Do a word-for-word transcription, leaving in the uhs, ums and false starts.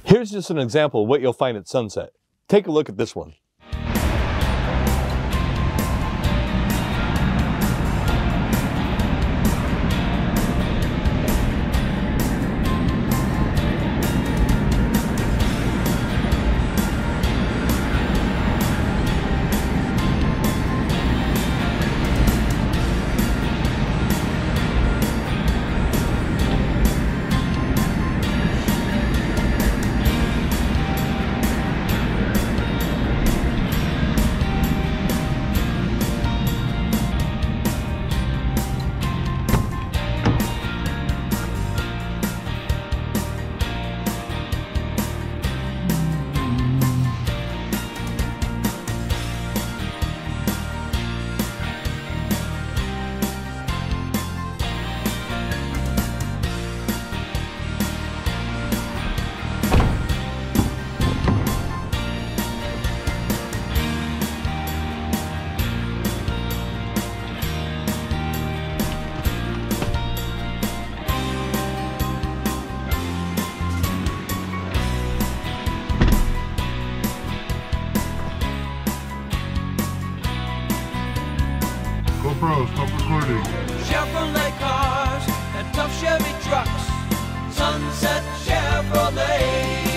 Here's just an example of what you'll find at sunset. Take a look at this one. GoPro, stop recording. Chevrolet cars and tough Chevy trucks. Sunset Chevrolet.